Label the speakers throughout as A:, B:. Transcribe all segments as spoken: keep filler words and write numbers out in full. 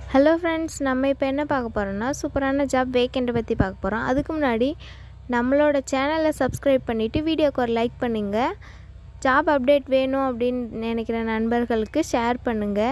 A: Hello friends, நம்ம இப்போ என்ன பார்க்க போகிறோம்னா சூப்பரான ஜாப் வேக்கெண்ட்டை பற்றி பார்க்க போகிறோம். அதுக்கு முன்னாடி நம்மளோட சேனலை சப்ஸ்கிரைப் பண்ணிவிட்டு வீடியோக்கு ஒரு லைக் பண்ணுங்கள். ஜாப் அப்டேட் வேணும் அப்படின்னு நினைக்கிற நண்பர்களுக்கு ஷேர் பண்ணுங்கள்.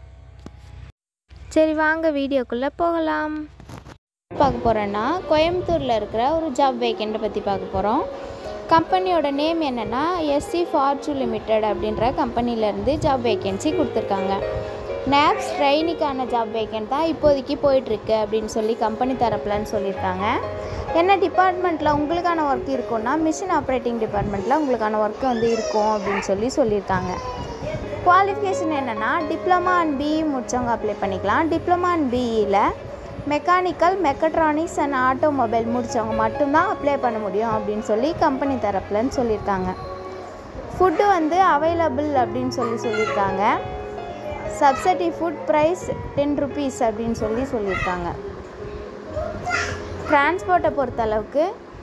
A: சரி, வாங்க வீடியோக்குள்ளே போகலாம். பார்க்க போகிறோன்னா கோயம்புத்தூரில் இருக்கிற ஒரு ஜாப் வேக்கெண்ட்டை பற்றி பார்க்க போகிறோம். கம்பெனியோட நேம் என்னென்னா எஸ்சி ஃபார்ச்சு லிமிடெட் அப்படின்ற கம்பெனிலேருந்து ஜாப் வேக்கன்சி கொடுத்துருக்காங்க. நேப்ஸ் ட்ரைனிக்கான ஜாப் வேக்கன்ட் தான் இப்போதைக்கு போயிட்டுருக்கு அப்படின்னு சொல்லி கம்பெனி தரப்புலன்னு சொல்லியிருக்காங்க. என்ன டிபார்ட்மெண்ட்டில் உங்களுக்கான ஒர்க் இருக்குன்னா மிஷின் ஆப்ரேட்டிங் டிபார்ட்மெண்ட்டில் உங்களுக்கான ஒர்க்கு வந்து இருக்கும் அப்படின்னு சொல்லி சொல்லியிருக்காங்க. குவாலிஃபிகேஷன் என்னென்னா டிப்ளமா அண்ட் பிஇ முடித்தவங்க அப்ளை பண்ணிக்கலாம். டிப்ளமா அண்ட் பிஇயில் மெக்கானிக்கல், மெக்கட்ரானிக்ஸ் அண்ட் ஆட்டோமொபைல் முடித்தவங்க மட்டும்தான் அப்ளை பண்ண முடியும் அப்படின்னு சொல்லி கம்பெனி தரப்புலன்னு சொல்லியிருக்காங்க. ஃபுட்டு வந்து அவைலபிள் அப்படின்னு சொல்லி சொல்லியிருக்காங்க. Subsidy food price ten rupees அப்படின்னு சொல்லி சொல்லியிருக்காங்க. டிரான்ஸ்போர்ட்டை பொறுத்தளவுக்கு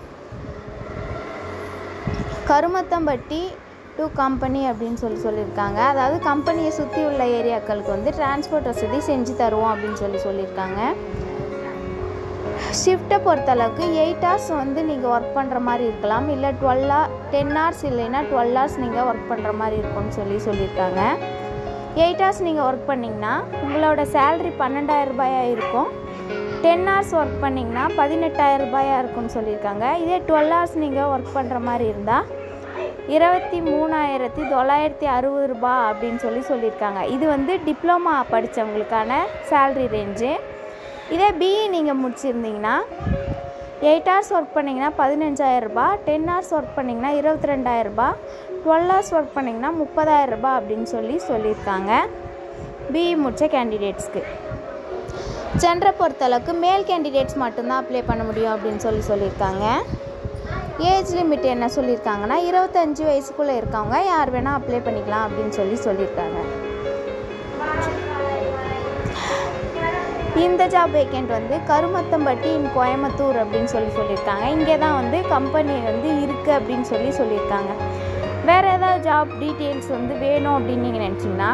A: கருமத்தம்பட்டி டு கம்பெனி அப்படின்னு சொல்லி சொல்லியிருக்காங்க. அதாவது கம்பெனியை சுற்றி உள்ள ஏரியாக்களுக்கு வந்து டிரான்ஸ்போர்ட் வசதி செஞ்சு தருவோம் அப்படின்னு சொல்லி சொல்லியிருக்காங்க. ஷிஃப்ட்டை பொறுத்தளவுக்கு எயிட் ஹவர்ஸ் வந்து நீங்கள் ஒர்க் பண்ணுற மாதிரி இருக்கலாம், இல்லை டுவெல் ஹவர் டென் ஹவர்ஸ் இல்லைன்னா டுவெல் ஹவர்ஸ் நீங்கள் ஒர்க் பண்ணுற மாதிரி இருக்கும்னு சொல்லி சொல்லியிருக்காங்க. எயிட் ஹவர்ஸ் நீங்கள் ஒர்க் பண்ணிங்கன்னா உங்களோட சேல்ரி பன்னெண்டாயிரம் ரூபாயாக இருக்கும். டென் ஹவர்ஸ் ஒர்க் பண்ணிங்கன்னா பதினெட்டாயிரம் ரூபாயாக இருக்கும்னு சொல்லியிருக்காங்க. இதே டுவெல் ஹவர்ஸ் நீங்கள் ஒர்க் பண்ணுற மாதிரி இருந்தால் இருபத்தி மூணாயிரத்தி தொள்ளாயிரத்தி அறுபது ரூபா அப்படின்னு சொல்லி சொல்லியிருக்காங்க. இது வந்து டிப்ளமா படித்தவங்களுக்கான சேல்ரி ரேஞ்சு. இதே பிஇ நீங்கள் முடிச்சிருந்தீங்கன்னா எயிட் ஹவர்ஸ் ஒர்க் பண்ணிங்கன்னா பதினஞ்சாயிரம் ரூபா, டென் ஹவர்ஸ் ஒர்க் பண்ணிங்கன்னா இருபத்தி ரெண்டாயிரம் ரூபா, டுவெல் ஹவர்ஸ் ஒர்க் பண்ணிங்கன்னா முப்பதாயிரம் ரூபா அப்படின்னு சொல்லி சொல்லியிருக்காங்க பிஇ முடித்த கேண்டிடேட்ஸ்க்கு. ஜெண்டரை பொறுத்தளவுக்கு மேல் கேண்டிடேட்ஸ் மட்டும்தான் அப்ளை பண்ண முடியும் அப்படின்னு சொல்லி சொல்லியிருக்காங்க. ஏஜ் லிமிட் என்ன சொல்லியிருக்காங்கன்னா இருபத்தஞ்சி வயசுக்குள்ளே இருக்கவங்க யார் வேணால் அப்ளை பண்ணிக்கலாம் அப்படின்னு சொல்லி சொல்லியிருக்காங்க. இந்த ஜாப் வேக்கெண்ட் வந்து கருமத்தம்பட்டி இன் கோயம்புத்தூர் அப்படின்னு சொல்லி சொல்லியிருக்காங்க. இங்கே தான் வந்து கம்பெனி வந்து இருக்குது அப்படின்னு சொல்லி சொல்லியிருக்காங்க. வேறு ஏதாவது ஜாப் டீட்டெயில்ஸ் வந்து வேணும் அப்படின்னு நீங்கள் நினச்சிங்கன்னா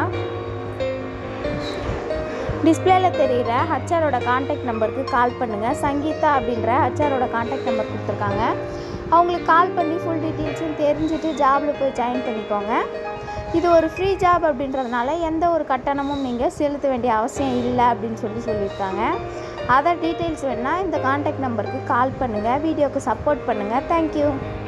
A: டிஸ்பிளேயில் தெரிகிற ஹச்ஆரோட கான்டாக்ட் நம்பருக்கு கால் பண்ணுங்கள். சங்கீதா அப்படின்ற ஹச்ஆரோட கான்டாக்ட் நம்பர் கொடுத்துருக்காங்க. அவங்களுக்கு கால் பண்ணி ஃபுல் டீட்டெயில்ஸும் தெரிஞ்சுட்டு ஜாபில் போய் ஜாயின் பண்ணிக்கோங்க. இது ஒரு ஃப்ரீ ஜாப் அப்படின்றதுனால எந்த ஒரு கட்டணமும் நீங்கள் செலுத்த வேண்டிய அவசியம் இல்லை அப்படின்னு சொல்லி சொல்லியிருக்காங்க. அதர் டீட்டெயில்ஸ் வேணுன்னா இந்த கான்டாக்ட் நம்பருக்கு கால் பண்ணுங்கள். வீடியோவுக்கு சப்போர்ட் பண்ணுங்கள். தேங்க்யூ.